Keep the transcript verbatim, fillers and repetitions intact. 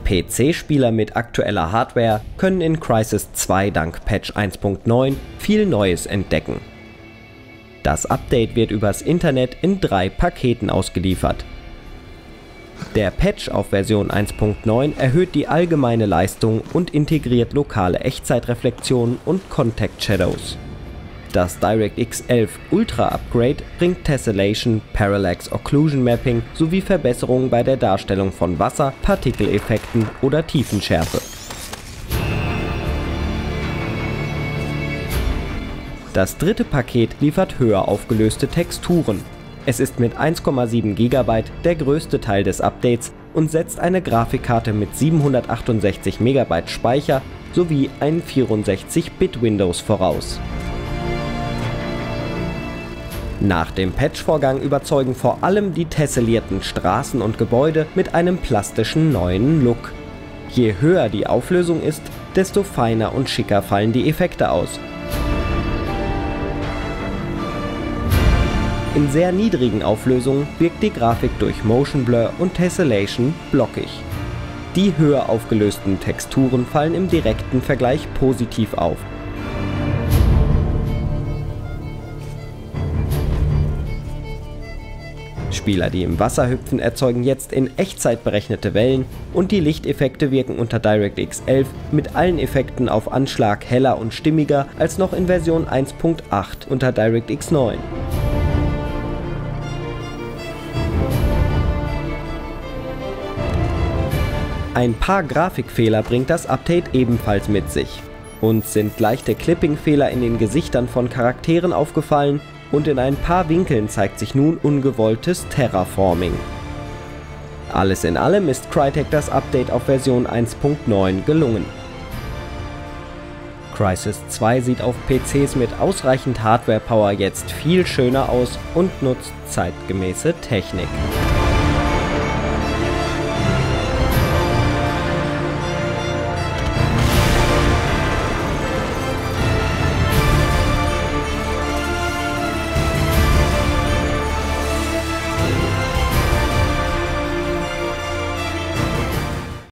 P C-Spieler mit aktueller Hardware können in Crysis zwei dank Patch eins Punkt neun viel Neues entdecken. Das Update wird übers Internet in drei Paketen ausgeliefert. Der Patch auf Version eins Punkt neun erhöht die allgemeine Leistung und integriert lokale Echtzeitreflexionen und Contact Shadows. Das DirectX elf Ultra Upgrade bringt Tessellation, Parallax Occlusion Mapping sowie Verbesserungen bei der Darstellung von Wasser, Partikeleffekten oder Tiefenschärfe. Das dritte Paket liefert höher aufgelöste Texturen. Es ist mit eins Komma sieben Gigabyte der größte Teil des Updates und setzt eine Grafikkarte mit siebenhundertachtundsechzig Megabyte Speicher sowie einen vierundsechzig Bit Windows voraus. Nach dem Patchvorgang überzeugen vor allem die tessellierten Straßen und Gebäude mit einem plastischen neuen Look. Je höher die Auflösung ist, desto feiner und schicker fallen die Effekte aus. In sehr niedrigen Auflösungen wirkt die Grafik durch Motion Blur und Tessellation blockig. Die höher aufgelösten Texturen fallen im direkten Vergleich positiv auf. Spieler, die im Wasser hüpfen, erzeugen jetzt in Echtzeit berechnete Wellen und die Lichteffekte wirken unter DirectX elf mit allen Effekten auf Anschlag heller und stimmiger als noch in Version eins Punkt acht unter DirectX neun. Ein paar Grafikfehler bringt das Update ebenfalls mit sich. Uns sind leichte Clipping-Fehler in den Gesichtern von Charakteren aufgefallen und in ein paar Winkeln zeigt sich nun ungewolltes Terraforming. Alles in allem ist Crytek das Update auf Version eins Punkt neun gelungen. Crysis zwei sieht auf P Cs mit ausreichend Hardware-Power jetzt viel schöner aus und nutzt zeitgemäße Technik.